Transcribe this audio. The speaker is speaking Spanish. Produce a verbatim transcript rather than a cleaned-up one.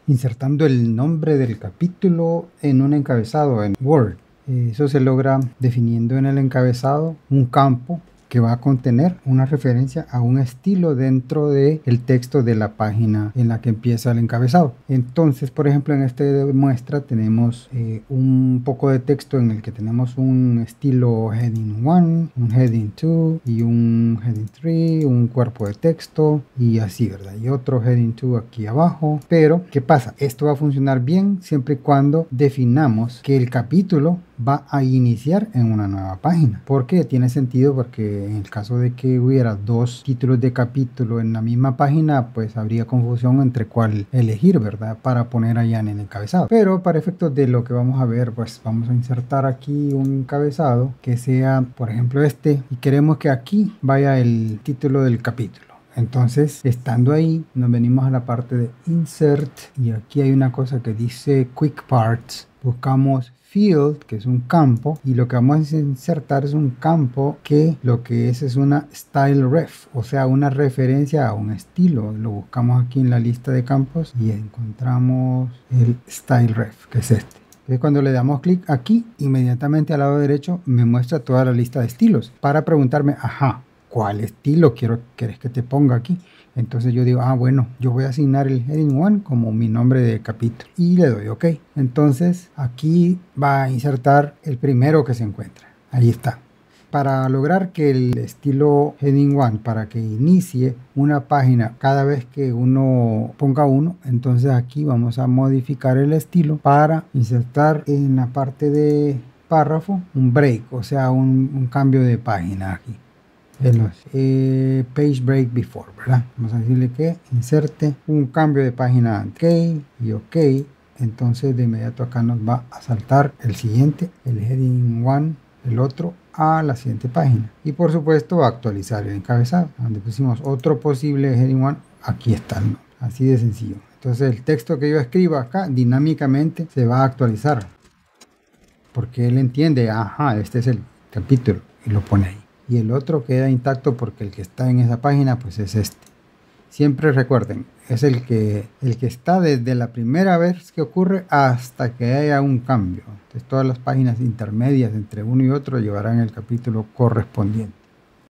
insertando el nombre del capítulo en un encabezado en Word. Eso se logra definiendo en el encabezado un campo que va a contener una referencia a un estilo dentro del texto de la página en la que empieza el encabezado. Entonces, por ejemplo, en esta muestra tenemos eh, un poco de texto en el que tenemos un estilo heading uno, un heading dos y un heading tres, un cuerpo de texto y así, ¿verdad? Y otro heading dos aquí abajo. Pero, ¿qué pasa? Esto va a funcionar bien siempre y cuando definamos que el capítulo va a iniciar en una nueva página. ¿Por qué? Tiene sentido porque en el caso de que hubiera dos títulos de capítulo en la misma página, pues habría confusión entre cuál elegir, ¿verdad? Para poner allá en el encabezado. Pero para efectos de lo que vamos a ver, pues vamos a insertar aquí un encabezado que sea, por ejemplo, este, y queremos que aquí vaya el título del capítulo. Entonces, estando ahí, nos venimos a la parte de Insert y aquí hay una cosa que dice Quick Parts. Buscamos Field, que es un campo, y lo que vamos a insertar es un campo que lo que es es una style ref, o sea, una referencia a un estilo. Lo buscamos aquí en la lista de campos y encontramos el style ref, que es este. Entonces, cuando le damos clic aquí, inmediatamente al lado derecho me muestra toda la lista de estilos para preguntarme, ajá, ¿cuál estilo quiero, quieres que te ponga aquí? Entonces yo digo, ah, bueno, yo voy a asignar el heading uno como mi nombre de capítulo y le doy OK. Entonces aquí va a insertar el primero que se encuentra. Ahí está. Para lograr que el estilo heading uno, para que inicie una página cada vez que uno ponga uno, entonces aquí vamos a modificar el estilo para insertar en la parte de párrafo un break, o sea, un, un cambio de página aquí. Eh, page break before, ¿verdad? Vamos a decirle que inserte un cambio de página antes, OK y OK. Entonces de inmediato acá nos va a saltar el siguiente, el heading uno, el otro a la siguiente página, y por supuesto va a actualizar el encabezado donde pusimos otro posible heading uno. Aquí está, ¿no? Así de sencillo. Entonces el texto que yo escriba acá dinámicamente se va a actualizar porque él entiende, ajá, este es el capítulo, y lo pone ahí. Y el otro queda intacto porque el que está en esa página pues es este. Siempre recuerden, es el que, el que está desde la primera vez que ocurre hasta que haya un cambio. Entonces todas las páginas intermedias entre uno y otro llevarán el capítulo correspondiente.